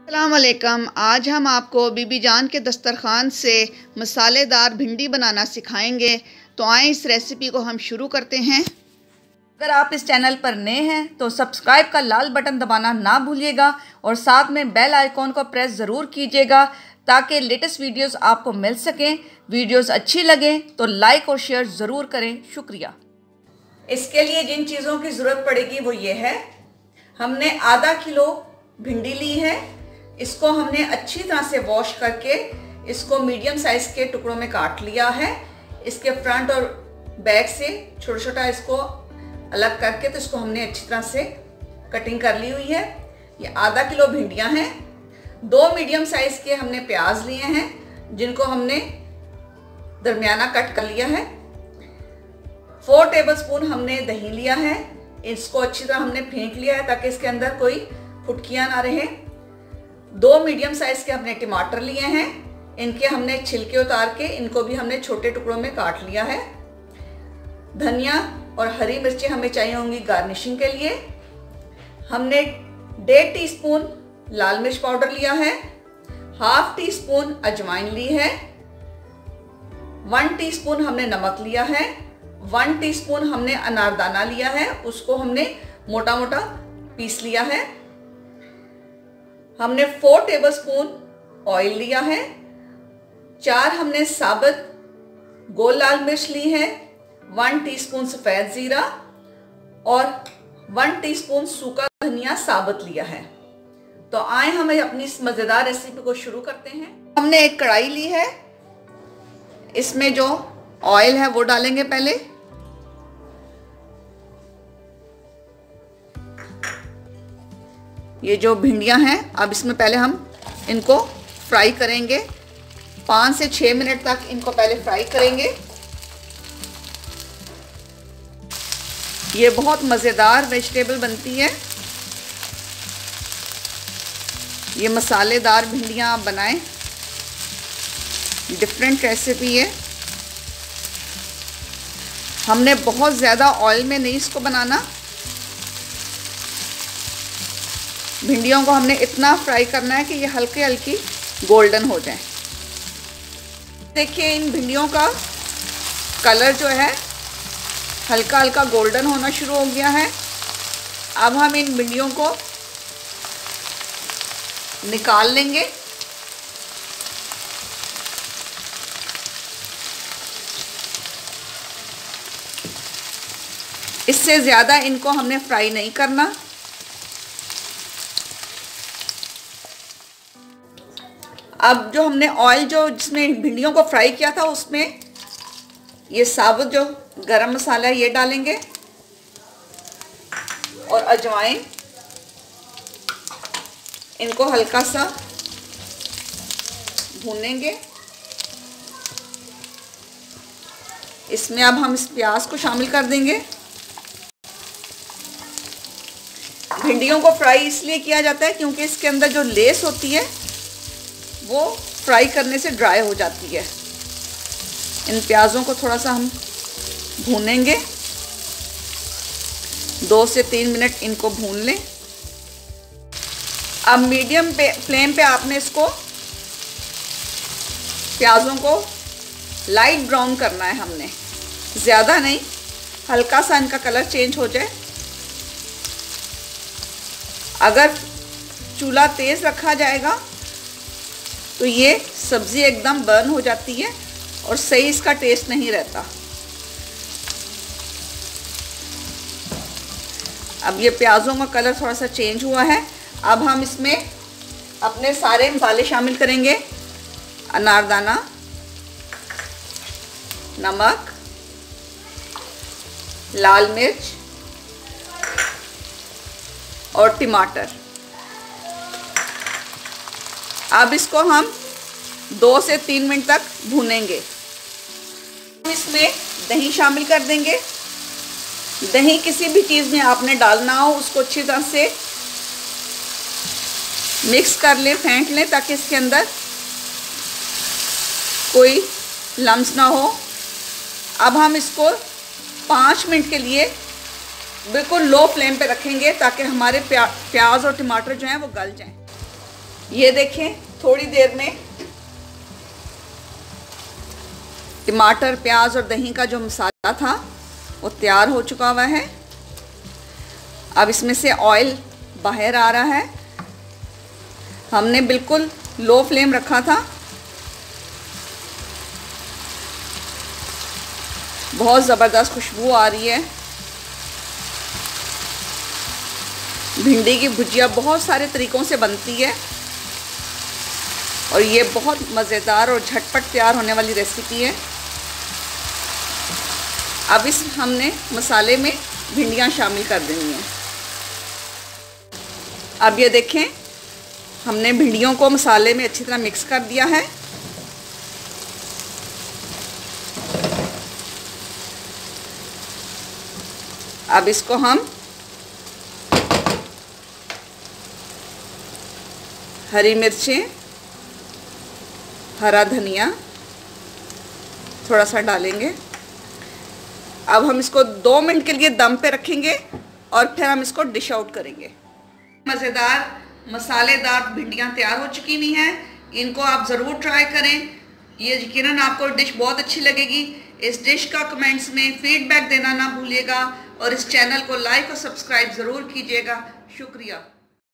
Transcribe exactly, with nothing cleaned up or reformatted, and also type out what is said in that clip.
अस्सलाम वालेकुम। आज हम आपको बीबी जान के दस्तरखान से मसालेदार भिंडी बनाना सिखाएंगे। तो आए इस रेसिपी को हम शुरू करते हैं। अगर आप इस चैनल पर नए हैं तो सब्सक्राइब का लाल बटन दबाना ना भूलिएगा और साथ में बेल आइकॉन को प्रेस ज़रूर कीजिएगा ताकि लेटेस्ट वीडियोस आपको मिल सकें। वीडियोस अच्छी लगें तो लाइक और शेयर ज़रूर करें। शुक्रिया। इसके लिए जिन चीज़ों की ज़रूरत पड़ेगी वो ये है। हमने आधा किलो भिंडी ली है। इसको हमने अच्छी तरह से वॉश करके इसको मीडियम साइज़ के टुकड़ों में काट लिया है। इसके फ्रंट और बैक से छोटा छोटा इसको अलग करके तो इसको हमने अच्छी तरह से कटिंग कर ली हुई है। ये आधा किलो भिंडियां हैं। दो मीडियम साइज़ के हमने प्याज लिए हैं जिनको हमने दरमियाना कट कर लिया है। फोर टेबलस्पून हमने दही लिया है। इसको अच्छी तरह हमने फेंट लिया है ताकि इसके अंदर कोई फुटकियां ना रहे। दो मीडियम साइज के हमने टमाटर लिए हैं। इनके हमने छिलके उतार के इनको भी हमने छोटे टुकड़ों में काट लिया है। धनिया और हरी मिर्चें हमें चाहिए होंगी गार्निशिंग के लिए। हमने डेढ़ टी स्पून लाल मिर्च पाउडर लिया है। हाफ टी स्पून अजवाइन ली है। वन टीस्पून हमने नमक लिया है। वन टीस्पून हमने अनारदाना लिया है, उसको हमने मोटा मोटा पीस लिया है। हमने फोर टेबलस्पून ऑयल लिया है। चार हमने साबुत गोल लाल मिर्च ली है। वन टीस्पून सफ़ेद ज़ीरा और वन टीस्पून सूखा धनिया साबुत लिया है। तो आए हम अपनी इस मज़ेदार रेसिपी को शुरू करते हैं। हमने एक कढ़ाई ली है। इसमें जो ऑयल है वो डालेंगे पहले। ये जो भिंडियां हैं अब इसमें पहले हम इनको फ्राई करेंगे। पाँच से छः मिनट तक इनको पहले फ्राई करेंगे। ये बहुत मज़ेदार वेजिटेबल बनती है। ये मसालेदार भिंडियां आप बनाएं। डिफरेंट रेसिपी है। हमने बहुत ज़्यादा ऑयल में नहीं इसको बनाना। भिंडियों को हमने इतना फ्राई करना है कि ये हल्की हल्की गोल्डन हो जाए। देखिए इन भिंडियों का कलर जो है हल्का हल्का गोल्डन होना शुरू हो गया है। अब हम इन भिंडियों को निकाल लेंगे। इससे ज़्यादा इनको हमने फ्राई नहीं करना। अब जो हमने ऑयल जो जिसमें भिंडियों को फ्राई किया था उसमें ये साबुत जो गरम मसाला है ये डालेंगे और अजवाइन। इनको हल्का सा भूनेंगे। इसमें अब हम इस प्याज को शामिल कर देंगे। भिंडियों को फ्राई इसलिए किया जाता है क्योंकि इसके अंदर जो लेस होती है वो फ्राई करने से ड्राई हो जाती है। इन प्याज़ों को थोड़ा सा हम भूनेंगे। दो से तीन मिनट इनको भून लें। अब मीडियम पे फ्लेम पे आपने इसको प्याज़ों को लाइट ब्राउन करना है। हमने ज़्यादा नहीं, हल्का सा इनका कलर चेंज हो जाए। अगर चूल्हा तेज़ रखा जाएगा तो ये सब्ज़ी एकदम बर्न हो जाती है और सही इसका टेस्ट नहीं रहता। अब ये प्याज़ों का कलर थोड़ा सा चेंज हुआ है। अब हम इसमें अपने सारे मसाले शामिल करेंगे। अनारदाना, नमक, लाल मिर्च और टमाटर। अब इसको हम दो से तीन मिनट तक भूनेंगे। हम इसमें दही शामिल कर देंगे। दही किसी भी चीज़ में आपने डालना हो उसको अच्छी तरह से मिक्स कर लें, फेंट लें ताकि इसके अंदर कोई लम्स ना हो। अब हम इसको पाँच मिनट के लिए बिल्कुल लो फ्लेम पे रखेंगे ताकि हमारे प्या, प्याज और टमाटर जो हैं वो गल जाएं। ये देखें, थोड़ी देर में टमाटर, प्याज और दही का जो मसाला था वो तैयार हो चुका हुआ है। अब इसमें से ऑयल बाहर आ रहा है। हमने बिल्कुल लो फ्लेम रखा था। बहुत ज़बरदस्त खुशबू आ रही है। भिंडी की भुजिया बहुत सारे तरीक़ों से बनती है और ये बहुत मज़ेदार और झटपट तैयार होने वाली रेसिपी है। अब इस हमने मसाले में भिंडियाँ शामिल कर देनी हैं। अब ये देखें, हमने भिंडियों को मसाले में अच्छी तरह मिक्स कर दिया है। अब इसको हम हरी मिर्चें, हरा धनिया थोड़ा सा डालेंगे। अब हम इसको दो मिनट के लिए दम पे रखेंगे और फिर हम इसको डिश आउट करेंगे। मज़ेदार मसालेदार भिंडियाँ तैयार हो चुकी हुई हैं। इनको आप ज़रूर ट्राई करें। ये यकीनन आपको डिश बहुत अच्छी लगेगी। इस डिश का कमेंट्स में फीडबैक देना ना भूलिएगा और इस चैनल को लाइक और सब्सक्राइब ज़रूर कीजिएगा। शुक्रिया।